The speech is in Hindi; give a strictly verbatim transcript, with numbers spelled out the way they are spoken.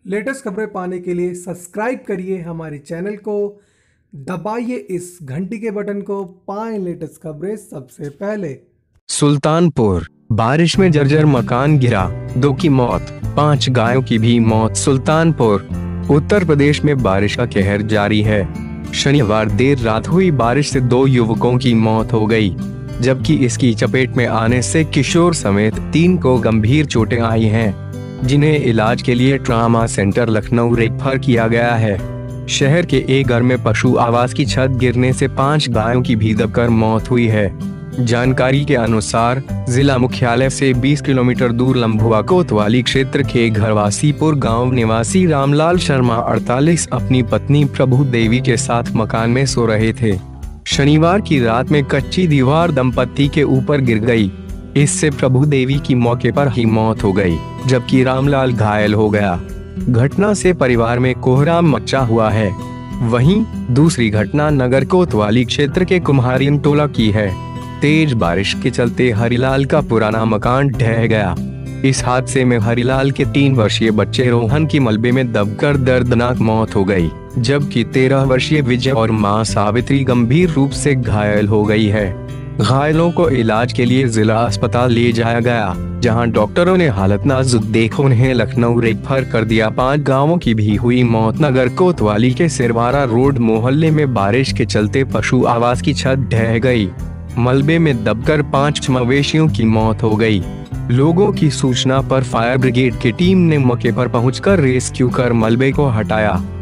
लेटेस्ट खबरें पाने के लिए सब्सक्राइब करिए हमारे चैनल को, दबाइए इस घंटी के बटन को, पाएं लेटेस्ट खबरें सबसे पहले। सुल्तानपुर, बारिश में जर्जर मकान गिरा, दो की मौत, पांच गायों की भी मौत। सुल्तानपुर, उत्तर प्रदेश में बारिश का कहर जारी है। शनिवार देर रात हुई बारिश से दो युवकों की मौत हो गई, जबकि इसकी चपेट में आने से किशोर समेत तीन को गंभीर चोटें आई हैं, जिन्हें इलाज के लिए ट्रामा सेंटर लखनऊ रेफर किया गया है। शहर के एक घर में पशु आवास की छत गिरने से पांच गायों की भी दबकर मौत हुई है। जानकारी के अनुसार जिला मुख्यालय से बीस किलोमीटर दूर लंभुआ कोतवाली क्षेत्र के घरवासीपुर गांव निवासी रामलाल शर्मा अड़तालीस अपनी पत्नी प्रभु देवी के साथ मकान में सो रहे थे। शनिवार की रात में कच्ची दीवार दंपत्ति के ऊपर गिर गई। इससे प्रभु देवी की मौके पर ही मौत हो गई, जबकि रामलाल घायल हो गया। घटना से परिवार में कोहराम मचा हुआ है। वहीं दूसरी घटना नगर कोतवाली क्षेत्र के कुम्हारिन टोला की है। तेज बारिश के चलते हरिलाल का पुराना मकान ढह गया। इस हादसे में हरिलाल के तीन वर्षीय बच्चे रोहन की मलबे में दबकर दर्दनाक मौत हो गई, जबकि तेरह वर्षीय विजय और मां सावित्री गंभीर रूप से घायल हो गई है। घायलों को इलाज के लिए जिला अस्पताल ले जाया गया, जहां डॉक्टरों ने हालत नाजुक देख उन्हें लखनऊ रेफर कर दिया। पांच गांवों की भी हुई मौत। नगर कोतवाली के सिरवारा रोड मोहल्ले में बारिश के चलते पशु आवास की छत ढह गई। मलबे में दबकर पांच मवेशियों की मौत हो गई। लोगों की सूचना पर फायर ब्रिगेड की टीम ने मौके पर पहुंचकर रेस्क्यू कर मलबे को हटाया।